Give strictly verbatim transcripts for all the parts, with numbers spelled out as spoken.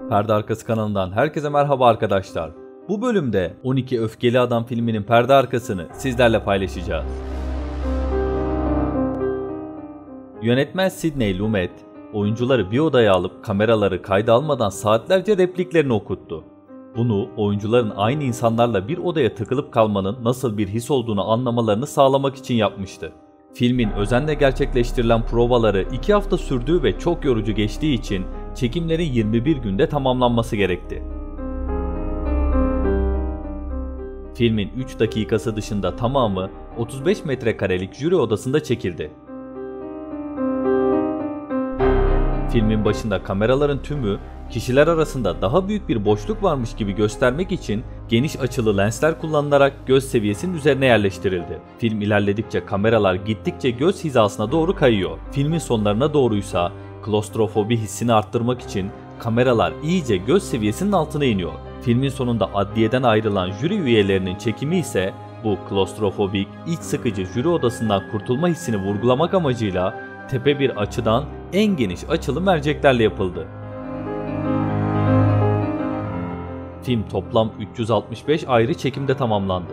Perde Arkası kanalından herkese merhaba arkadaşlar. Bu bölümde on iki Öfkeli Adam filminin perde arkasını sizlerle paylaşacağız. Yönetmen Sidney Lumet, oyuncuları bir odaya alıp kameraları kayda almadan saatlerce repliklerini okuttu. Bunu oyuncuların aynı insanlarla bir odaya tıkılıp kalmanın nasıl bir his olduğunu anlamalarını sağlamak için yapmıştı. Filmin özenle gerçekleştirilen provaları iki hafta sürdüğü ve çok yorucu geçtiği için çekimlerin yirmi bir günde tamamlanması gerekti. Filmin üç dakikası dışında tamamı otuz beş metrekarelik jüri odasında çekildi. Filmin başında kameraların tümü kişiler arasında daha büyük bir boşluk varmış gibi göstermek için geniş açılı lensler kullanılarak göz seviyesinin üzerine yerleştirildi. Film ilerledikçe kameralar gittikçe göz hizasına doğru kayıyor. Filmin sonlarına doğruysa klostrofobi hissini arttırmak için kameralar iyice göz seviyesinin altına iniyor. Filmin sonunda adliyeden ayrılan jüri üyelerinin çekimi ise bu klostrofobik, iç sıkıcı jüri odasından kurtulma hissini vurgulamak amacıyla tepe bir açıdan en geniş açılı merceklerle yapıldı. Film toplam üç yüz altmış beş ayrı çekimde tamamlandı.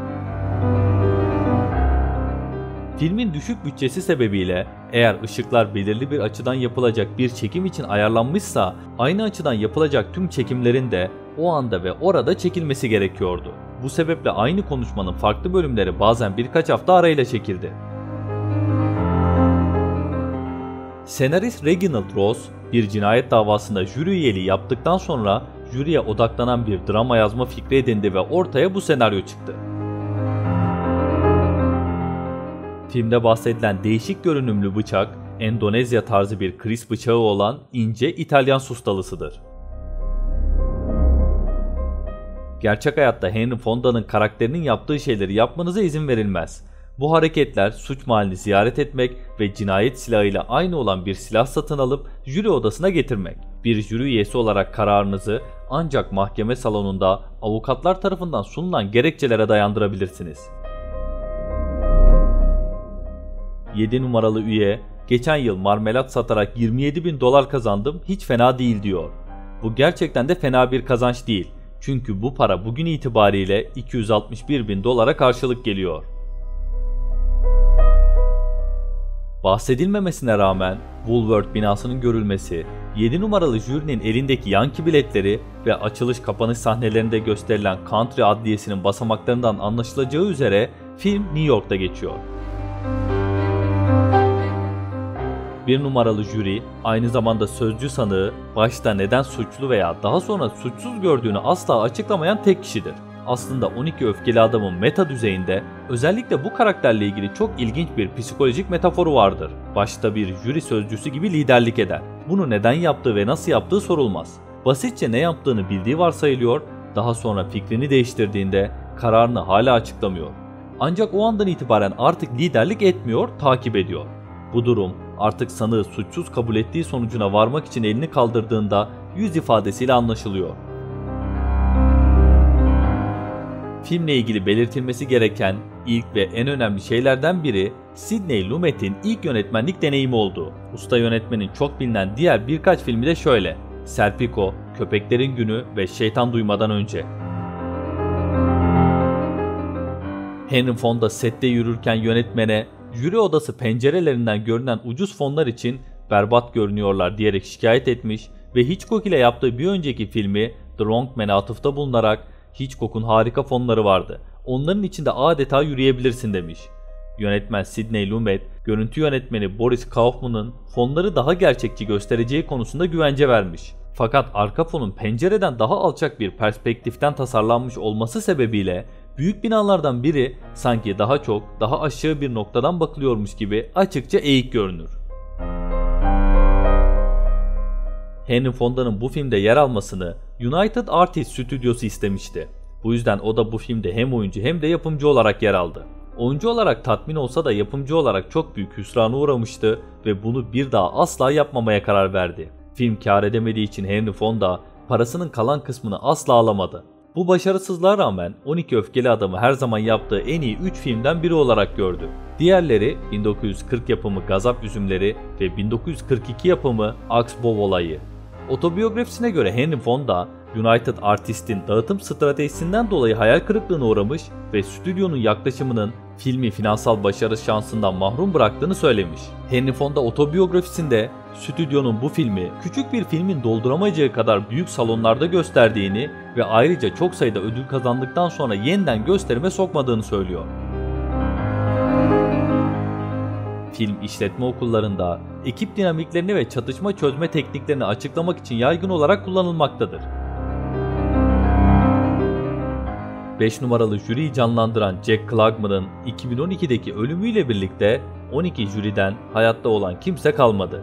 Filmin düşük bütçesi sebebiyle eğer ışıklar belirli bir açıdan yapılacak bir çekim için ayarlanmışsa aynı açıdan yapılacak tüm çekimlerin de o anda ve orada çekilmesi gerekiyordu. Bu sebeple aynı konuşmanın farklı bölümleri bazen birkaç hafta arayla çekildi. Senarist Reginald Rose bir cinayet davasında jüri üyeliği yaptıktan sonra jüriye odaklanan bir drama yazma fikri edindi ve ortaya bu senaryo çıktı. Filmde bahsedilen değişik görünümlü bıçak, Endonezya tarzı bir kriz bıçağı olan ince İtalyan sustalısıdır. Gerçek hayatta Henry Fonda'nın karakterinin yaptığı şeyleri yapmanıza izin verilmez. Bu hareketler suç mahallini ziyaret etmek ve cinayet silahıyla aynı olan bir silah satın alıp jüri odasına getirmek. Bir jüri üyesi olarak kararınızı ancak mahkeme salonunda avukatlar tarafından sunulan gerekçelere dayandırabilirsiniz. yedi numaralı üye, geçen yıl marmelat satarak yirmi yedi bin dolar kazandım, hiç fena değil diyor. Bu gerçekten de fena bir kazanç değil. Çünkü bu para bugün itibariyle iki yüz altmış bir bin dolara karşılık geliyor. Bahsedilmemesine rağmen Woolworth binasının görülmesi, yedi numaralı jürinin elindeki yanki biletleri ve açılış kapanış sahnelerinde gösterilen Country Adliyesi'nin basamaklarından anlaşılacağı üzere film New York'ta geçiyor. Bir numaralı jüri aynı zamanda sözcü sanığı başta neden suçlu veya daha sonra suçsuz gördüğünü asla açıklamayan tek kişidir. Aslında on iki Öfkeli Adam'ın meta düzeyinde özellikle bu karakterle ilgili çok ilginç bir psikolojik metaforu vardır. Başta bir jüri sözcüsü gibi liderlik eder. Bunu neden yaptığı ve nasıl yaptığı sorulmaz. Basitçe ne yaptığını bildiği varsayılıyor, daha sonra fikrini değiştirdiğinde kararını hala açıklamıyor. Ancak o andan itibaren artık liderlik etmiyor, takip ediyor. Bu durum artık sanığı suçsuz kabul ettiği sonucuna varmak için elini kaldırdığında yüz ifadesiyle anlaşılıyor. Filmle ilgili belirtilmesi gereken ilk ve en önemli şeylerden biri Sidney Lumet'in ilk yönetmenlik deneyimi oldu. Usta yönetmenin çok bilinen diğer birkaç filmi de şöyle: Serpico, Köpeklerin Günü ve Şeytan Duymadan Önce. Henry Fonda sette yürürken yönetmene jüri odası pencerelerinden görünen ucuz fonlar için berbat görünüyorlar diyerek şikayet etmiş ve Hitchcock ile yaptığı bir önceki filmi The Wrong Man'e atıfta bulunarak Hitchcock'un harika fonları vardı, onların içinde adeta yürüyebilirsin demiş. Yönetmen Sidney Lumet, görüntü yönetmeni Boris Kaufman'ın fonları daha gerçekçi göstereceği konusunda güvence vermiş. Fakat arka fonun pencereden daha alçak bir perspektiften tasarlanmış olması sebebiyle büyük binalardan biri sanki daha çok daha aşağı bir noktadan bakılıyormuş gibi açıkça eğik görünür. Henry Fonda'nın bu filmde yer almasını United Artists stüdyosu istemişti. Bu yüzden o da bu filmde hem oyuncu hem de yapımcı olarak yer aldı. Oyuncu olarak tatmin olsa da yapımcı olarak çok büyük hüsrana uğramıştı ve bunu bir daha asla yapmamaya karar verdi. Film kar edemediği için Henry Fonda parasının kalan kısmını asla alamadı. Bu başarısızlığa rağmen on iki Öfkeli Adam'ı her zaman yaptığı en iyi üç filmden biri olarak gördü. Diğerleri bin dokuz yüz kırk yapımı Gazap Üzümleri ve bin dokuz yüz kırk iki yapımı Aks Bov Olayı. Otobiyografisine göre Henry Fonda, United Artistics'in dağıtım stratejisinden dolayı hayal kırıklığına uğramış ve stüdyonun yaklaşımının filmi finansal başarı şansından mahrum bıraktığını söylemiş. Henry Fonda otobiyografisinde stüdyonun bu filmi küçük bir filmin dolduramayacağı kadar büyük salonlarda gösterdiğini ve ayrıca çok sayıda ödül kazandıktan sonra yeniden gösterime sokmadığını söylüyor. Film işletme okullarında ekip dinamiklerini ve çatışma çözme tekniklerini açıklamak için yaygın olarak kullanılmaktadır. beş numaralı jüriyi canlandıran Jack Klugman'ın iki bin on ikideki ölümüyle birlikte on iki jüriden hayatta olan kimse kalmadı.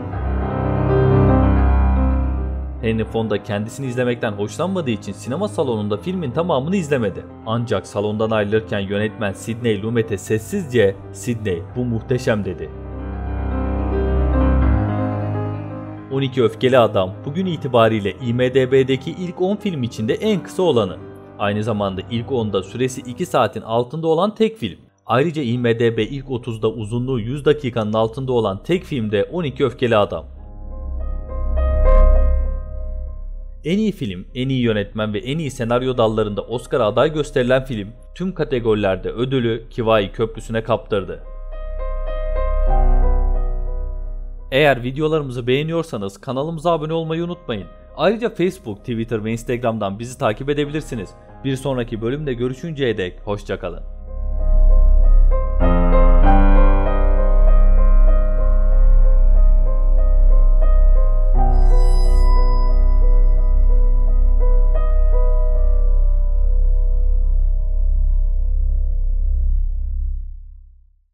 Henry Fonda kendisini izlemekten hoşlanmadığı için sinema salonunda filmin tamamını izlemedi. Ancak salondan ayrılırken yönetmen Sidney Lumet'e sessizce "Sidney, bu muhteşem" dedi. on iki Öfkeli Adam bugün itibariyle I M D B'deki ilk on film içinde en kısa olanı. Aynı zamanda ilk onda süresi iki saatin altında olan tek film. Ayrıca I M D B ilk otuzda uzunluğu yüz dakikanın altında olan tek film de on iki Öfkeli Adam. En iyi film, en iyi yönetmen ve en iyi senaryo dallarında Oscar'a aday gösterilen film tüm kategorilerde ödülü Kivai Köprüsü'ne kaptırdı. Eğer videolarımızı beğeniyorsanız kanalımıza abone olmayı unutmayın. Ayrıca Facebook, Twitter ve Instagram'dan bizi takip edebilirsiniz. Bir sonraki bölümde görüşünceye dek hoşça kalın.